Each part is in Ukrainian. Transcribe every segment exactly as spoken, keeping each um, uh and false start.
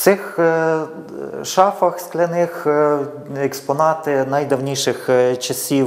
цих шафах скляних експонати найдавніших часів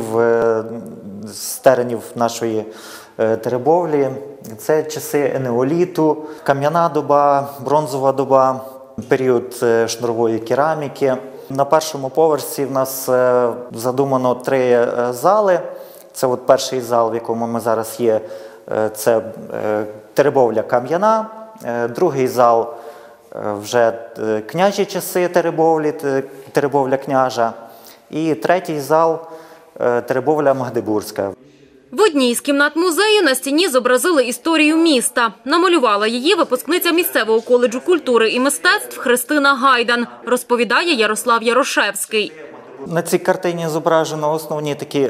з теренів нашої Теребовлі. Це часи енеоліту, кам'яна доба, бронзова доба, період шнурової кераміки. На першому поверсі в нас задумано три зали. Це от перший зал, в якому ми зараз є, це Теребовля кам'яна. Другий зал вже княжі часи Теребовлі, Теребовля княжа. І третій зал Теребовля Магдебурзька. В одній з кімнат музею на стіні зобразили історію міста. Намалювала її випускниця місцевого коледжу культури і мистецтв Христина Гайдан, розповідає Ярослав Ярошевський. На цій картині зображено основні такі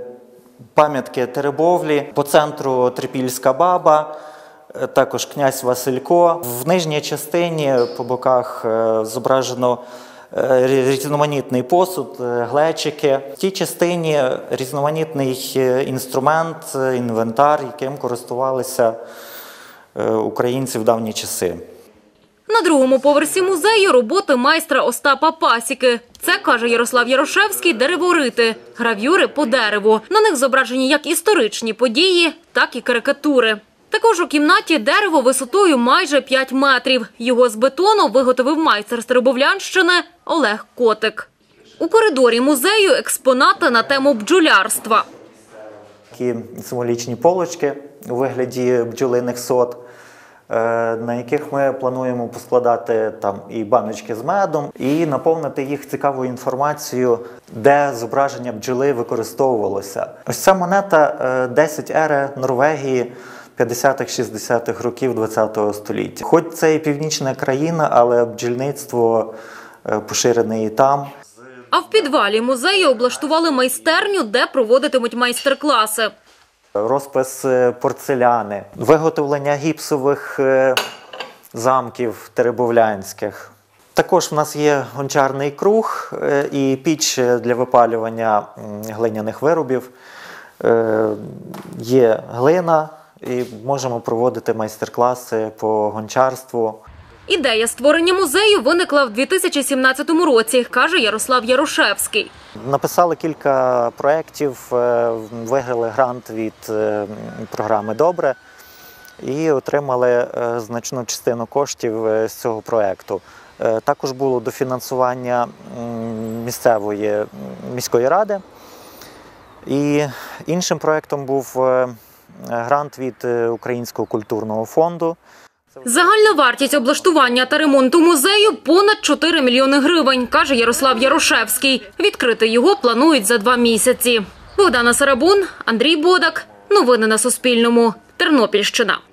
пам'ятки Теребовлі. По центру Трипільська баба, також князь Василько. В нижній частині по боках зображено різноманітний посуд, глечики. В тій частині різноманітний інструмент, інвентар, яким користувалися українці в давні часи. На другому поверсі музею роботи майстра Остапа Пасіки. Це, каже Ярослав Ярошевський, дереворити – гравюри по дереву. На них зображені як історичні події, так і карикатури. Також у кімнаті дерево висотою майже п'ять метрів. Його з бетону виготовив майстер з Теребовлянщини Олег Котик. У коридорі музею експонати на тему бджолярства. Такі символічні полочки у вигляді бджолиних сот, на яких ми плануємо поскладати там і баночки з медом, і наповнити їх цікавою інформацією, де зображення бджоли використовувалося. Ось ця монета десять ери Норвегії п'ятдесятих-шістдесятих років ХХ століття. Хоч це і північна країна, але бджільництво поширене і там. А в підвалі музею облаштували майстерню, де проводитимуть майстер-класи. Розпис порцеляни, виготовлення гіпсових замків теребовлянських. Також в нас є гончарний круг і піч для випалювання глиняних виробів. Є глина і можемо проводити майстер-класи по гончарству. Ідея створення музею виникла в дві тисячі сімнадцятому році, каже Ярослав Ярошевський. Написали кілька проєктів, виграли грант від програми «Добре» і отримали значну частину коштів з цього проєкту. Також було дофінансування місцевої міської ради. І іншим проєктом був грант від Українського культурного фонду. Загальна вартість облаштування та ремонту музею – понад чотири мільйони гривень, каже Ярослав Ярошевський. Відкрити його планують за два місяці. Богдана Сарабун, Андрій Бодак. Новини на Суспільному. Тернопільщина.